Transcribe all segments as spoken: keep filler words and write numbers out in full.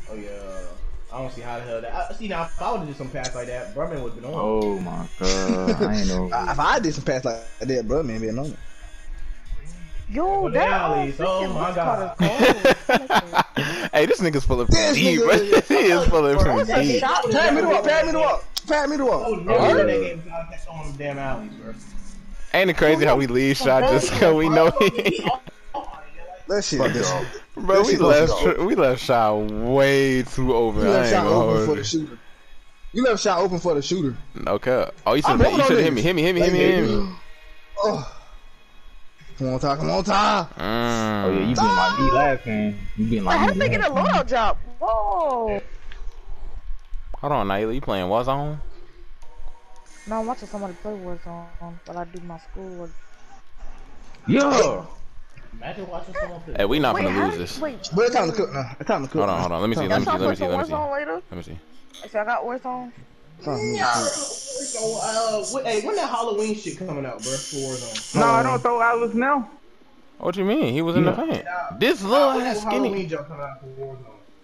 Oh yeah. I don't see how the hell that. I, see now, if I would have did some pass like that, Brumman would have been on. Oh my god, I ain't know. If I did some pass like that, bro, man, be on it. Yo, that alley. Oh my god. Hey, this nigga's full of This deep, bro. nigga- He is full of Bro, some deep. Pat me the wall, pat me the wall, pat me the wall. Oh, never in that game without catch on them damn alleys, bro. Ain't it crazy how we leave shot just cause we know he. That shit, Bro, that we shit left goes we left shot way too open. You I left ain't shot gonna open hold for you. the shooter. You left shot open for the shooter. Okay. Oh, you should I'm have you on should have hit niggas. me, hit me, hit me, hit me, hit me. Oh. Come on, Ty, come on, Ty. Mm. Oh yeah, you been like me last game. You been I had like to me. get a loadout drop. Whoa. Hold on, Naila, you playing Warzone? No, I'm watching somebody play Warzone while I do my schoolwork. Yeah. Imagine watching someone play. Hey, we not Wait, gonna how lose did- this. Wait, But it's time to cook now. It's time to cook. Hold on, hold on. Let me see, let y'all me see, trying to let me play see, some let me see. Warzone later? Let me see. If I got Warzone. So, uh, what, hey, when that Halloween shit coming out, bro? For Warzone. No, I don't throw Alice now. What you mean? He was in the Yeah. paint. This little When ass that skinny. Halloween jump coming out for Warzone.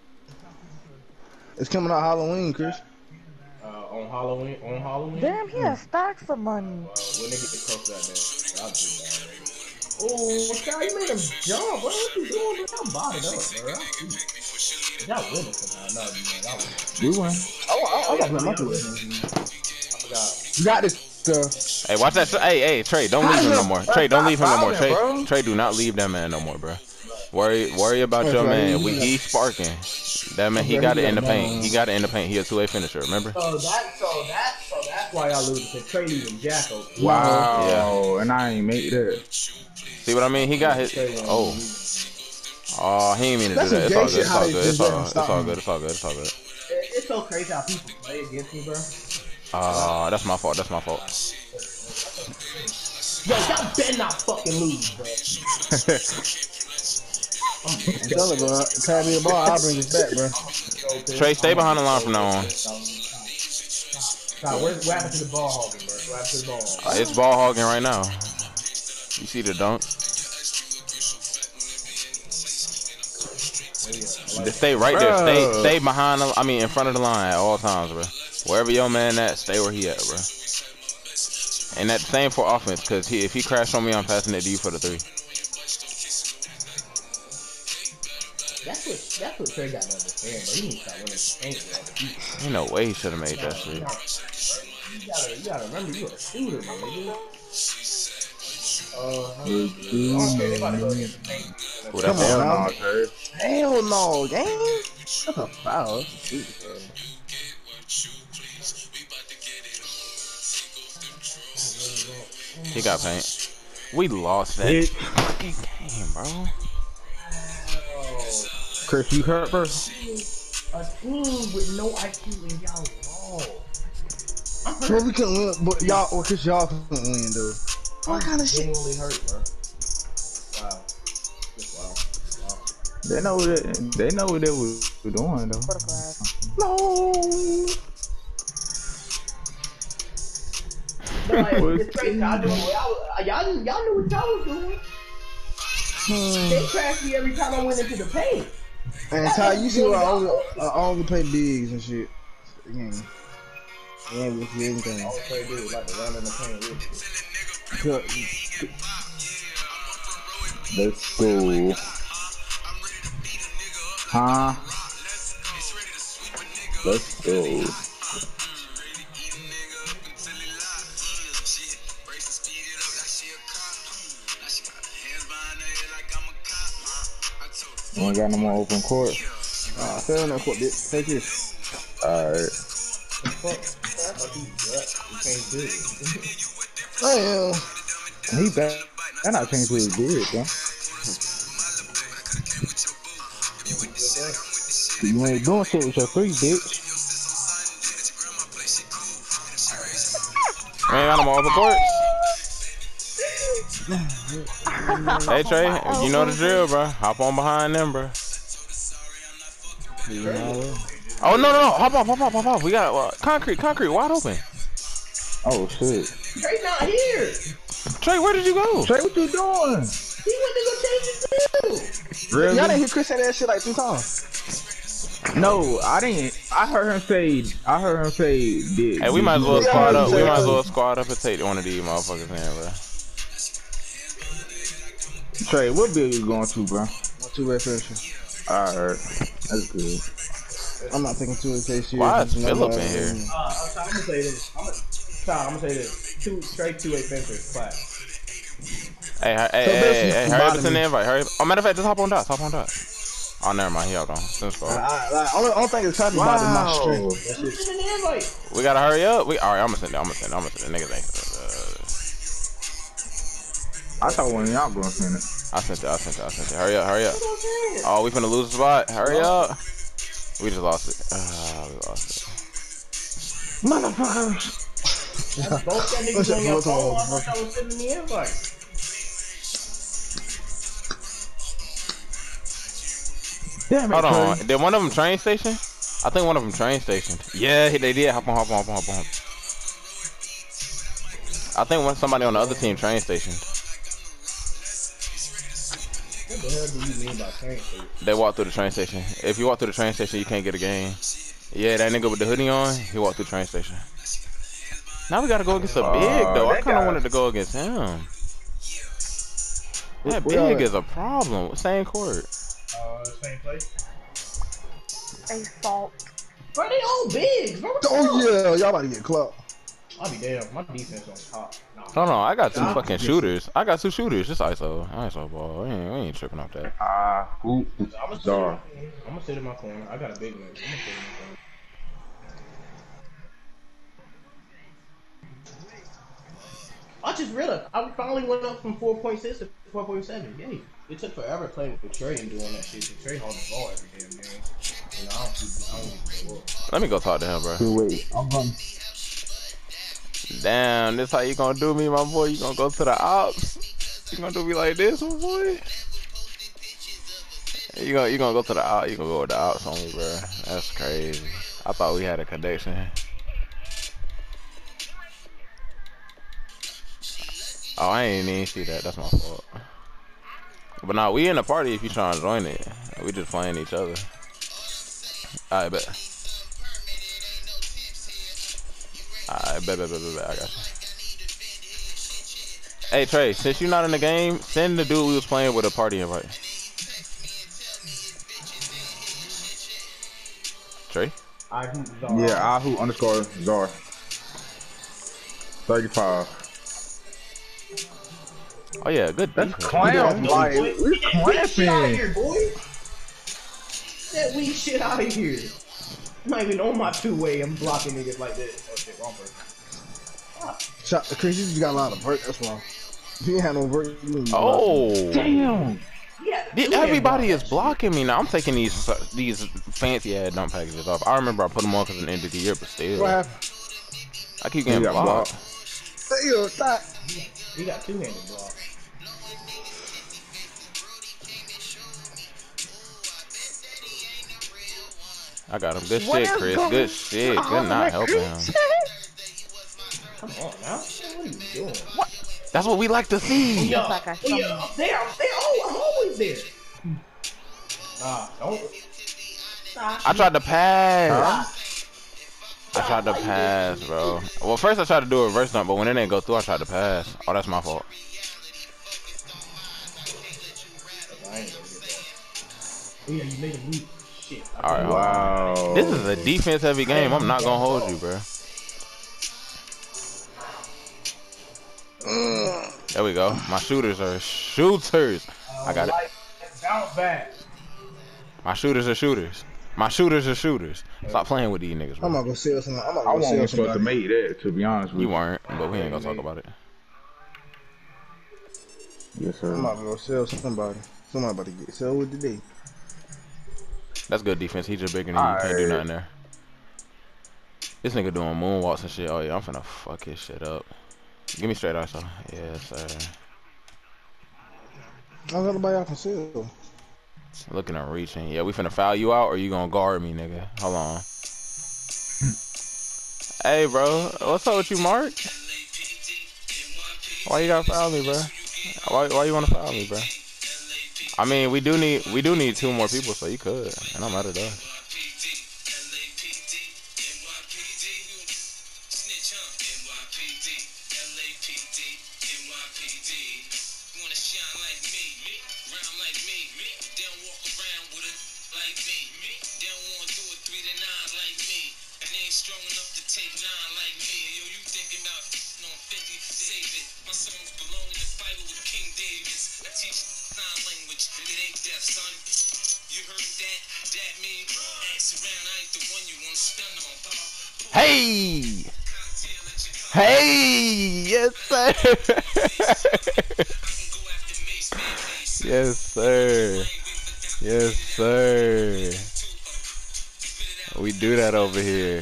It's coming out Halloween, Chris. Uh, on Halloween, on Halloween. Damn, he has stacks of money. Uh, when they get close to that, man, I'll do that. Oh, Sky, you made him jump. What are you doing? Man? Y'all bought it up, bro. Y'all winning somehow. No, man, y'all winning. We won. Oh, I, I got my two. I forgot. You got this, uh, Hey, watch that. Hey, hey, Trey, don't leave him no more. Trey, don't leave him no more. Trey, Trey, do not leave that man no more, bro. Worry, worry about That's your right. man. He- We, he- he's sparking. That man, he That's got right. it in the He paint. got- He got it in the paint. He a two-way finisher. Remember? So that's so that's so that's why y'all lose because Trey leaving Jacko. Wow. And I ain't made that. See what I mean? He got his. Oh. Oh, he ain't mean to That's do that. some It's gay all good. shit, It's how all they good. just It's let all. him It's all good. It's all good. It's all good. It, it's so crazy how people play against me, bro. Uh, that's my fault. That's my fault. Yo, y'all better not fucking lose, bro. I'm telling you, bro. Pat me the ball, I'll bring this back, bro. Trey, stay behind the line from now on. Nah, where's, what happened to the ball hogging, bro? What happened to the ball hogging? Uh, it's ball hogging right now. You see the dunk? Just stay right there. Stay, stay behind. The, I mean, in front of the line at all times, bro. Wherever your man at, stay where he at, bro. And that's the same for offense, cause he, if he crash on me, I'm passing it to you for the three. That's what that's what Trey got to understand, bro. He needs to start winning the paint, bro. Ain't no way he should have made that shit. You gotta, you gotta remember, you a shooter, man, nigga. Uh, okay, they about to go against the paint. Who Come that on, for? now. Hell no, gang. That's a foul. That's a shoot, bro. He got paint. We lost that Bitch. fucking game, bro. Chris, you hurt, bro? A team with no I Q and y'all lost. Well, we couldn't win, but y'all, or Chris, y'all couldn't win, though. What kind of shit? Genuinely hurt, bro. Wow. Just wow. Wow. They know what they, they know what they was doing though. For the class. No. No, it's, it's crazy. Y'all, doing, y'all, y'all, y'all knew what y'all was doing. Hmm. They crashed me every time I went into the paint. And Ty, you see where I only, I only play bigs and shit. Again. Yeah, with you anything. All they do is like to run in the paint with you. Let's go. Huh? Let's go. You ain't got no more open court. Ah, stay on that court, bitch. Take this. Alright. Damn. He back. That not changed to his beard, bro. You ain't doing shit with your three, bitch. I ain't got no more open court. Hey Trey, you know the drill, bro. Hop on behind them, bro. Oh no no no! Hop off, hop off, hop off. We got uh, concrete, concrete, wide open. Oh shit. Trey not here. Trey, where did you go? Trey, what you doing? He went to go change his deal. Really? Y'all didn't hear Chris say that shit like two times. No, I didn't. I heard him say. I heard him say. Did, Hey, we did might as you well go squad crazy? up. We might as well squad up and take one of these motherfuckers in, bro. Trey, what bill you going to, bro? Two way pressure. I heard. That's good. I'm not taking two way serious. Why is No Phillip more. in here? Uh, I'm gonna say this. I'm gonna, Tom, I'm gonna say this. Two straight two-way fences, clap. Hey, hey, So hey, hey, basically, hey, you hurry up and bottom send the me. invite. Hurry up. Oh, matter of fact, just hop on dots. Hop on dots. Oh, never mind. He out on. Since I, far. I, I, only, only thing that's talking about is my strength. That's it. Send the invite. We gotta hurry up. We all right. I'm gonna send it. I'm gonna send it. I'm gonna send it. Niggas ain't. I thought one of y'all going to send it. Uh, I sent it. I sent it. I sent it. Hurry up. Hurry up. Oh, we finna lose the spot. Hurry up. We just lost it. Uh, we lost it. Motherfuckers. Both that niggas on your phone. I thought I was sending the invite. Damn it, Hold on. Trey. Did one of them train station? I think one of them train station. Yeah, they did. Hop on. Hop on. Hop on. Hop on. I think one somebody on the other team train station. What the hell do you mean by train station? They walked through the train station. If you walk through the train station, you can't get a game. Yeah, that nigga with the hoodie on, he walked through the train station. Now we gotta go against a big Uh, though. I that kind of guy- wanted to go against him. That We all big right. is a problem. Same court. Uh, same place. They fault. Bro, they all big. Bro, what the Oh fuck? yeah, y'all about to get clout. I'll be damn. My defense on top. Nah. Hold on, I got two Nah. fucking shooters. I got two shooters. Just I S O. I S O ball. We ain't, we ain't tripping off that. Ah, who? I'm gonna sit in Dar. my corner. I'm gonna sit in my corner. I got a big one. I'm gonna sit in my corner. I just realized I finally went up from four point six to four point seven. Yay. It took forever playing with Trey and doing that shit. So Trey holds the ball every damn game. You know, I don't keep, I don't keep the ball. Let me go talk to him, bro. Wait, I'm going. Damn, this how you gonna do me, my boy? You gonna go to the ops? You gonna do me like this, my boy? You gonna you gonna go to the ops? You gonna go with the ops on me, bro? That's crazy. I thought we had a connection. Oh, I ain't even see that. That's my fault. But nah, we in a party if you trying to join it. We just playing each other. Alright, bet. Alright, bet, bet, bet, bet, bet. I got you. Hey, Trey, since you're not in the game, send the dude we was playing with a party invite. Trey? I who Yeah, Ahu underscore Zar. thirty-five. Oh yeah, good. That's defense. clown. Like, Boy, we get that weak shit out of clamping. here, boy. Get that weak shit out of here. I'm not even on my two-way. I'm blocking niggas like this. Oh shit, wrong person. Shot, Chris, you just got a lot of vert. That's wrong. If you ain't had no vert, you wouldn't be Oh. Damn. Yeah, The- Everybody is blocking me now. I'm taking these uh, these fancy ass dump packages off. I remember I put them on because of the end of the year, but still, What happened? I keep getting You got blocked. Damn, that. You got two-handed block. I got him. Good What shit, is Chris. going Good shit. Good not helping him. Come on now. What are you doing? That's what we like to see. Yeah, like I oh, yeah, I'm there. I'm there. Oh, I'm always there. Nah, don't. Nah, I tried to pass. I tried to pass, bro. Well, first I tried to do a reverse dump, but when it didn't go through, I tried to pass. Oh, that's my fault. I ain't gonna get that. Oh, yeah, you made a move. Shit. All right, hold on. Wow. This is a defense-heavy game. I'm not gonna hold you, bro. There we go. My shooters are shooters. I got it. Bounce back. My shooters are shooters. My shooters are shooters. Stop playing with these niggas, I'm bro. not gonna sell something. I'm not I gonna wasn't sell supposed to somebody. make that, to be honest with You you. weren't, but we ain't gonna talk about it. Yes, I'm sir. not gonna sell somebody. Somebody about to get sold today. That's good defense. He's just bigger than you. You can't do nothing there. This nigga doing moonwalks and shit. Oh yeah, I'm finna fuck his shit up. Give me straight I S O. Yes, sir. I don't got nobody I can sell. Looking and reaching. Yeah, we finna foul you out or you gonna guard me, nigga. Hold on. Hey, bro. What's up with you, Mark? Why you gotta foul me, bro? Why, why you wanna foul me, bro? I mean, we do need we do need two more people, so you could. And I'm out of that. Hey! Hey! Yes, sir! Yes, sir. Yes, sir. We do that over here.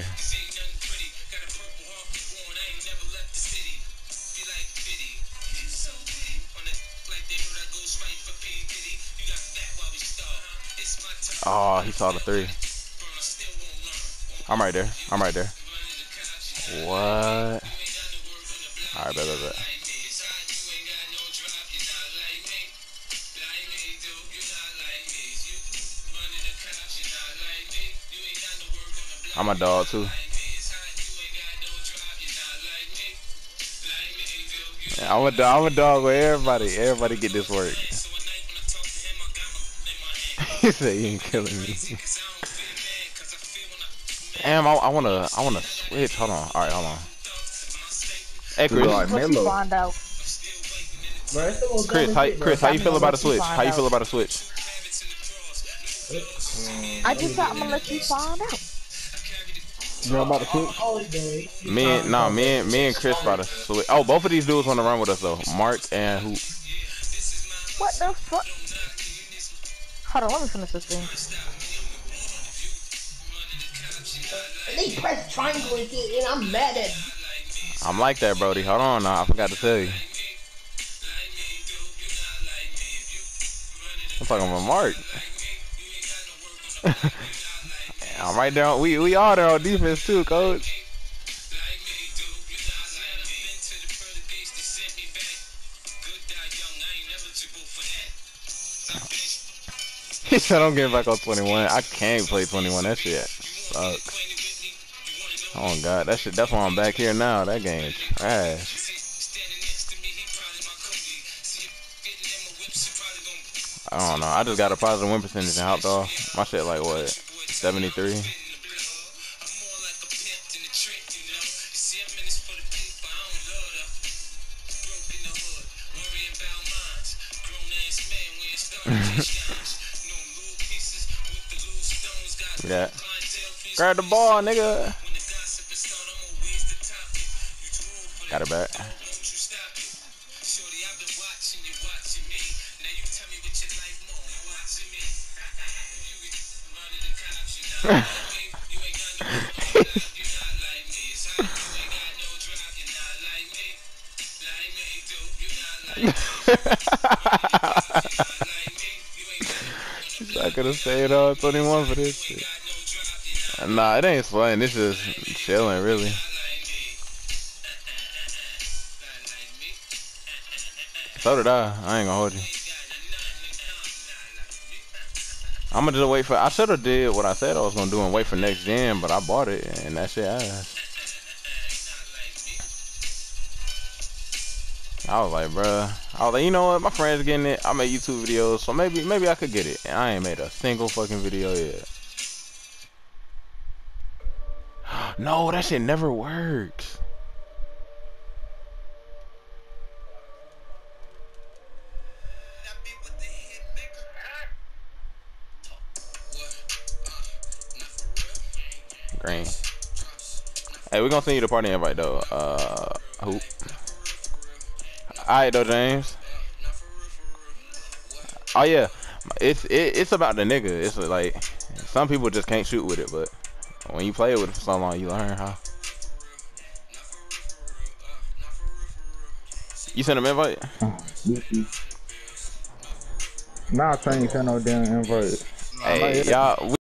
Oh, he saw the three. I'm right there. I'm right there. What? Alright, bet, bet, bet. I'm a dog too. Yeah, I'm a dog. I'm a dog with everybody. Everybody get this work. He said he ain't killing me. Damn, I, I wanna, I wanna switch. Hold on. All right, hold on. Hey, Chris. Like What you Melo. find out? Bro, it's the most Chris, dumbest how, shit, bro. Chris, how you Tell feel me about a what you switch? find How you out. feel about a switch? I just thought I'm gonna let you find out. You know about the All, switch? all he doing, he Me trying and to nah, talk me and me and Chris about to switch. Oh, both of these dudes want to run with us though. Mark and who? What the fuck? Hold on, let me finish this thing. And they press triangle and shit, and I'm mad at. I'm like that, Brody. Hold on, now I forgot to tell you. I'm talking about Mark. I'm right there. On, we we are there on defense too, coach. He said I'm getting back on twenty-one. I can't play twenty-one. That shit sucks. Oh god, that shit. That's why I'm back here now. That game is trash. I don't know. I just got a positive win percentage and hopped off. My shit like what? seventy-three. Yeah. Grab the ball, nigga. Got it back. I could have stayed on twenty-one for this shit. Nah, it ain't fun. It's just chilling, really. So did I. I ain't gonna hold you. I'm gonna just wait for. I should have did what I said I was gonna do and wait for next gen, but I bought it and that shit ass. I was like, bruh. I was like, you know what? My friend's getting it. I make YouTube videos, so maybe, maybe I could get it. And I ain't made a single fucking video yet. No, that shit never works. Green. Hey, we're gonna send you the party invite though. Uh, hoop. Alright though, James. Oh yeah, it's it, it's about the nigga. It's like some people just can't shoot with it, but when you play it with it for so long, you learn how. You sent him invite? Nah, I ain't send no damn invite. Hey, y'all.